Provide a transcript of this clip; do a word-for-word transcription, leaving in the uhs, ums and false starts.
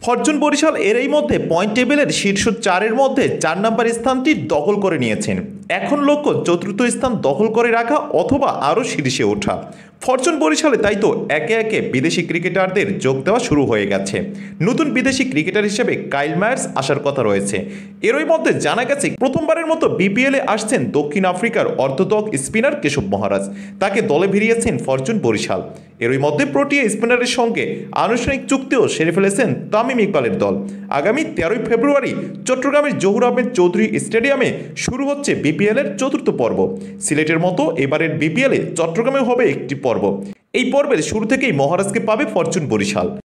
Fortune Barishal এরই মধ্যে point টেবিলের শীর্ষ চারের মধ্যে চার নম্বর স্থানটি দখল করে নিয়েছেন। এখন লক্ষ্য চতুর্থ স্থান দখল করে রাখা অথবা আরও শীর্ষে ওঠা। ফরচুন বরিশালে তাই তো একে একে বিদেশি ক্রিকেটারদের যোগ দেওয়া শুরু হয়ে গেছে। নতুন বিদেশি ক্রিকেটার হিসেবে কাইল মায়ার্স আসার কথা রয়েছে। এরই মধ্যে জানা গেছে প্রথমবারের মতো বিপিএলে আসছেন দক্ষিণ আফ্রিকার অর্থোডক্স স্পিনার কেশব মহারাজ। তাকে দলে ভিড়িয়েছেন ফরচুন বরিশাল। এরই মধ্যে প্রোটিয়া স্পিনারের সঙ্গে আনুষ্ঠানিক চুক্তিও সেরে ফেলেছেন তামিম ইকবালের দল। আগামী তেরোই ফেব্রুয়ারি চট্টগ্রামের জহুর আহমেদ চৌধুরী স্টেডিয়ামে শুরু হচ্ছে বিপিএলের চতুর্থ পর্ব। সিলেটের মতো এবারের বিপিএলে চট্টগ্রামে হবে একটি পর্ব। এই পর্বের শুরু থেকেই মহারাজকে পাবে ফরচুন বরিশাল।